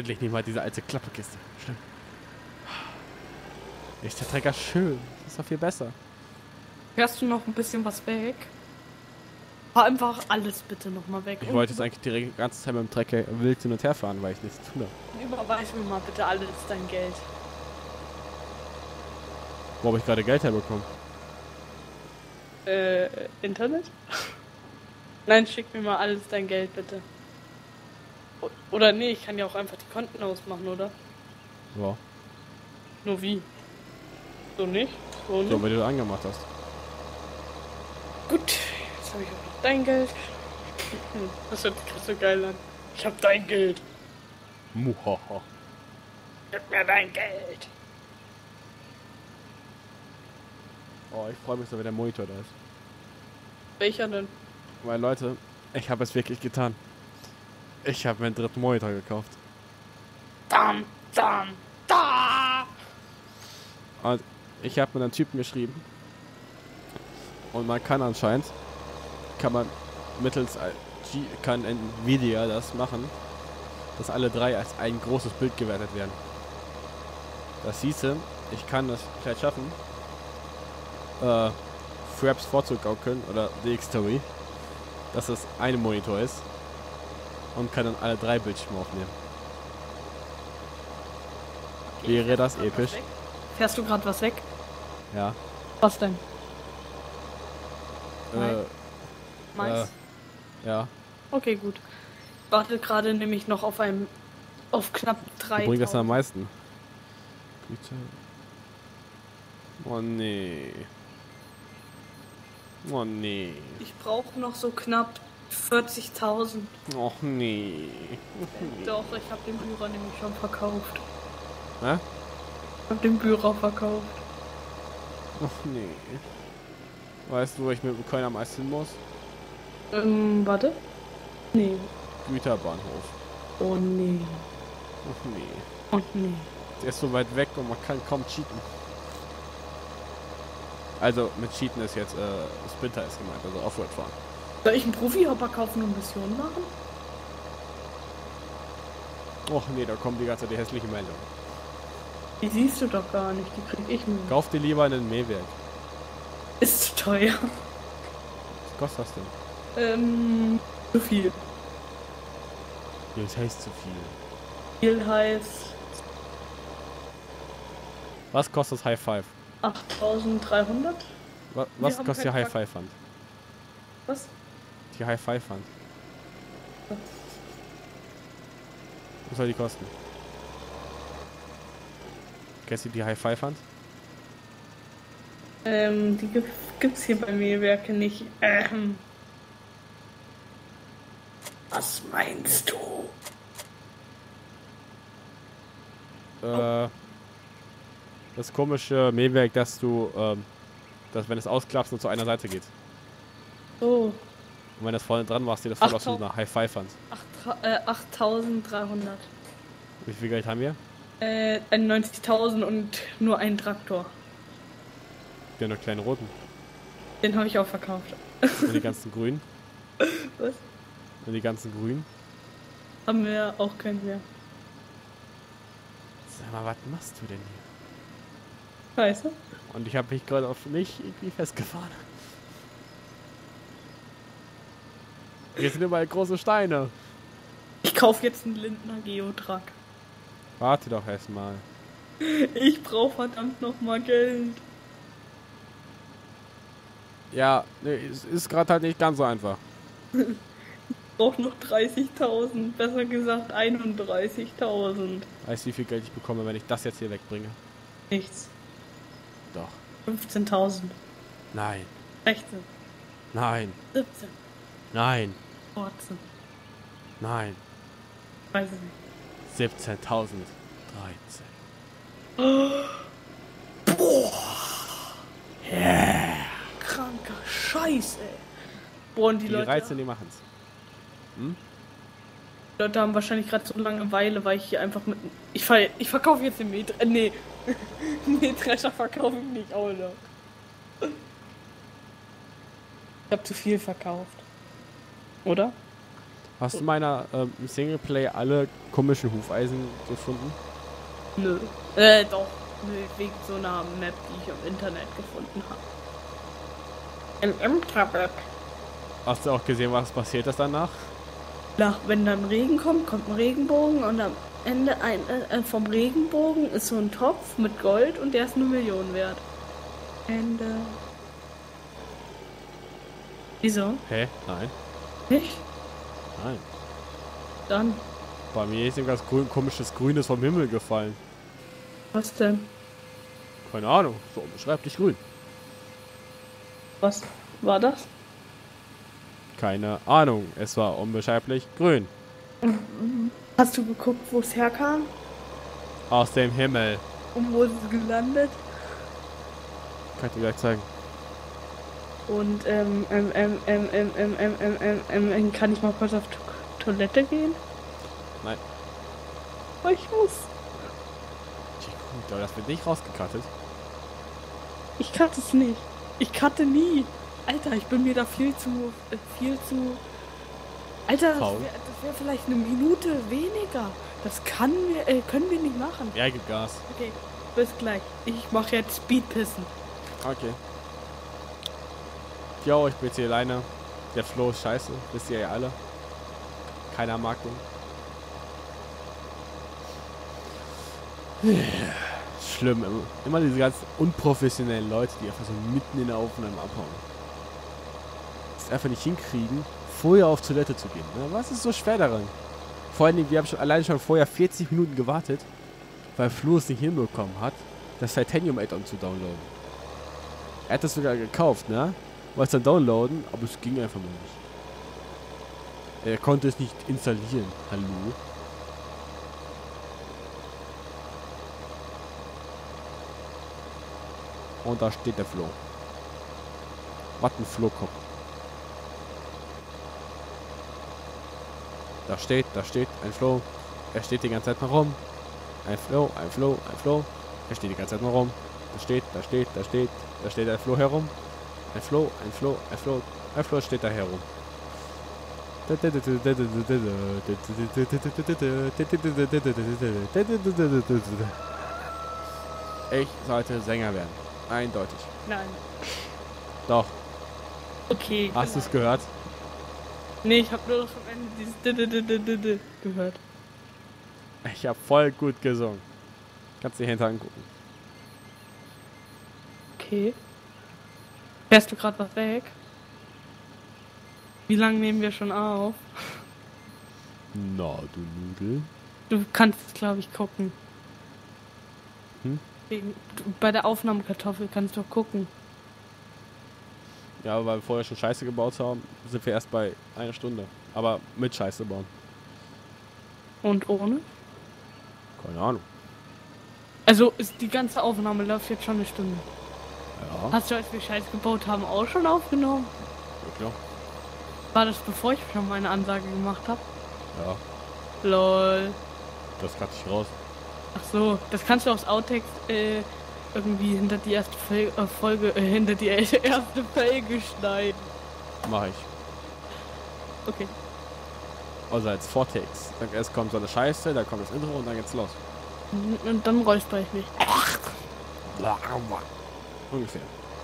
endlich nicht mal diese alte Klappekiste. Stimmt. Ist der Trecker schön. Das ist doch viel besser. Fährst du noch ein bisschen was weg? Fahr einfach alles bitte nochmal weg. Ich wollte jetzt eigentlich die ganze Zeit mit dem Trecker wild hin und her fahren, weil ich nichts zu tun habe. Überweis mir mal bitte alles dein Geld. Wo habe ich gerade Geld herbekommen? Internet? Nein, schick mir mal alles dein Geld bitte. Oder nee, ich kann ja auch einfach die Konten ausmachen, oder? Ja. Nur wie? So nicht? So nicht? So, weil du das angemacht hast. Gut, jetzt habe ich auch noch dein Geld. Das hört sich so geil an. Ich hab dein Geld. Muhaha. Gib mir dein Geld. Oh, ich freue mich so, wenn der Monitor da ist. Welcher denn? Weil Leute, ich habe es wirklich getan. Ich habe mir einen dritten Monitor gekauft. Dam, dam, da! Und ich habe mit einem Typen geschrieben. Und man kann anscheinend, kann Nvidia das machen, dass alle drei als ein großes Bild gewertet werden. Das hieße, ich kann das vielleicht schaffen, Fraps vorzugaukeln oder DxTory, dass es ein Monitor ist und kann dann alle drei Bildschirme aufnehmen. Wäre das episch? Fährst du gerade was weg? Ja. Was denn? Äh, Mais? ja. Okay, gut. Ich warte gerade nämlich noch auf knapp 3. Wo bringt das denn am meisten? Bitte. Oh nee. Oh nee. Ich brauche noch so knapp 40.000. Och nee. Doch, ich habe den Bührer nämlich schon verkauft. Hä? Ich habe den Bührer verkauft. Och nee. Weißt du, wo ich mit dem Coin am meisten hin muss? Warte. Nee. Güterbahnhof. Oh nee. Och nee. Oh nee. Der ist so weit weg und man kann kaum cheaten. Also mit Cheaten ist jetzt Splinter ist gemeint, also Offroad fahren. Soll ich einen Profi-Hopper kaufen und Missionen machen? Och nee, da kommt die ganze Zeit die hässliche Meldung. Die siehst du doch gar nicht, die krieg ich mir. Kauf dir lieber einen Mähwerk. Ist zu teuer. Was kostet das denn? Zu viel. Das heißt zu viel. Viel heißt Was kostet das High Five? 8.300. Was haben kostet die keinen High Five Fund? Was? Die High Five Fund. Was soll die kosten? Kennst du die High Five Fund? Die gibt's hier bei mir Werke nicht. Was meinst du? Das komische Mähwerk, dass du, dass wenn es ausklappst nur zu einer Seite geht. So. Und wenn das vorne dran machst, sieht das voll aus wie 8.000. eine High Five Fund. 8.300. Wie viel Geld haben wir? 91.000 und nur einen Traktor. Wir haben noch kleinen roten. Den habe ich auch verkauft. Und die ganzen grünen. Was? Und die ganzen grünen. Haben wir auch keinen mehr. Sag mal, was machst du denn hier? Scheiße. Und ich habe mich gerade auf mich irgendwie festgefahren. Hier sind überall große Steine. Ich kaufe jetzt einen Lindner Geotruck. Warte doch erstmal. Ich brauche verdammt nochmal Geld. Ja, nee, es ist gerade halt nicht ganz so einfach. Ich brauche noch 30.000. Besser gesagt 31.000. Weißt du, wie viel Geld ich bekomme, wenn ich das jetzt hier wegbringe? Nichts. Doch. 15.000. Nein. 16. Nein. 17. Nein. 14. Nein. Weiß ich nicht. 17.013. Boah. Yeah. Kranker Scheiß, ey. Boah, und die Leute... 13, die machen's. Die Leute haben wahrscheinlich gerade so Langeweile, weil ich hier einfach mit... Ich verkaufe jetzt den Mähdrescher... nee. Mähdrescher verkaufe ich nicht auch noch. Ich habe zu viel verkauft. Oder? Hast du meiner im Singleplay alle komischen Hufeisen gefunden? Nö. Doch. Nö, wegen so einer Map, die ich im Internet gefunden habe. Im Tablet. Hast du auch gesehen, was passiert ist danach? Wenn dann Regen kommt, kommt ein Regenbogen und am Ende vom Regenbogen ist so ein Topf mit Gold und der ist 1 Million wert. Ende. Wieso? Hä? Nein. Nicht? Nein. Dann. Bei mir ist irgendwas komisches Grünes vom Himmel gefallen. Was denn? Keine Ahnung. So unbeschreiblich grün. Was war das? Keine Ahnung. Es war unbeschreiblich grün. Hast du geguckt, wo es herkam? Aus dem Himmel. Und wo ist es gelandet? Kann ich dir gleich zeigen. Und kann ich mal kurz auf Toilette gehen? Nein. Oh, ich muss. Aber das wird nicht rausgekattet. Ich cutte es nicht. Ich cutte nie. Alter, ich bin mir da viel zu... Alter, das Faul. wär vielleicht 1 Minute weniger. Das können wir nicht machen. Ja, gib Gas. Okay, bis gleich. Ich mache jetzt Speedpissen. Okay. Jo, ich bin jetzt hier alleine. Der Flo ist scheiße. Wisst ihr ja alle. Keiner mag den. Schlimm. Immer diese ganz unprofessionellen Leute, die einfach so mitten in der Aufnahme abhauen. Das einfach nicht hinkriegen, vorher auf Toilette zu gehen. Ne? Was ist so schwer daran? Vor allem, wir haben alleine schon vorher 40 Minuten gewartet, weil Flo es nicht hinbekommen hat, das Titanium Add-on zu downloaden. Er hat das sogar gekauft, ne? Wollte es dann downloaden, aber es ging einfach mal nicht. Er konnte es nicht installieren. Hallo? Und da steht der Flo. Was ein Flohkopf. Da steht ein Flo. Er steht die ganze Zeit noch rum. Ein Flo. Er steht die ganze Zeit noch rum. Da steht der Flo herum. Ein Flo steht da herum. Ich sollte Sänger werden. Eindeutig. Nein. Doch. Okay. Hast du es gehört? Nee, ich habe nur noch am Ende dieses gehört. Ich habe voll gut gesungen. Kannst dir hinter angucken. Okay. Fährst du gerade was weg? Wie lange nehmen wir schon auf? Na, du Nudel. Du kannst es, glaube ich, gucken. Hm? Bei der Aufnahmekartoffel kannst du auch gucken. Ja, weil wir vorher schon Scheiße gebaut haben, sind wir erst bei 1 Stunde. Aber mit Scheiße bauen. Und ohne? Keine Ahnung. Also ist die ganze Aufnahme läuft jetzt schon 1 Stunde. Ja. Hast du, als wir Scheiße gebaut haben, auch schon aufgenommen? Ja, klar. War das bevor ich schon meine Ansage gemacht habe? Ja, Lol. das kann ich raus. Ach so, das kannst du aufs Outtext irgendwie hinter die erste Folge, hinter die erste Folge schneiden. Mach ich. Okay. Also als Vortex. Dann erst kommt so eine Scheiße, dann kommt das Intro und dann geht's los. Und dann räusper ich mich. Ungefähr.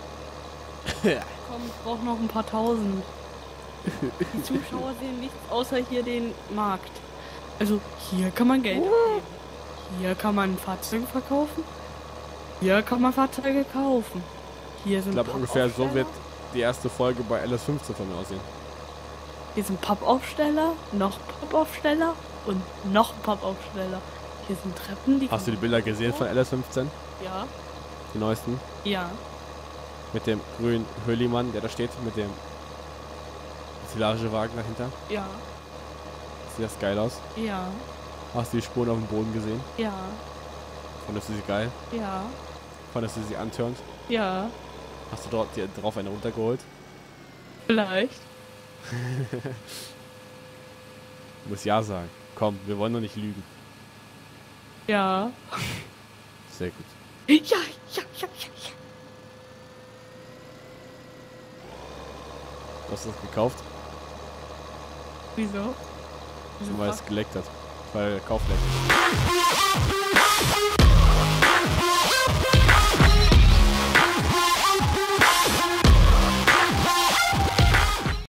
Komm, ich brauche noch ein paar tausend. Die Zuschauer sehen nichts außer hier den Markt. Also hier kann man Geld abgeben. Hier kann man Fahrzeuge verkaufen. Hier kann man Fahrzeuge kaufen. Hier sind Ich glaube ungefähr so Pappaufsteller. wird die erste Folge bei LS15 von mir aussehen. Hier sind Pappaufsteller, noch Pappaufsteller und noch Pappaufsteller. Hier sind Treppen, die... Hast du die Bilder gesehen von LS15? Ja. Die neuesten? Ja. Mit dem grünen Höhlimann, der da steht, mit dem Silagewagen dahinter. Ja. Sieht das geil aus? Ja. Hast du die Spuren auf dem Boden gesehen? Ja. Fandest du sie geil? Ja. Fandest du sie antörend? Ja. Hast du dort dir drauf eine runtergeholt? Vielleicht. Du musst ja sagen. Komm, wir wollen doch nicht lügen. Ja. Sehr gut. Ja. Hast du das gekauft? Wieso? Nur weil es geleckt hat. Weil Kaufleck.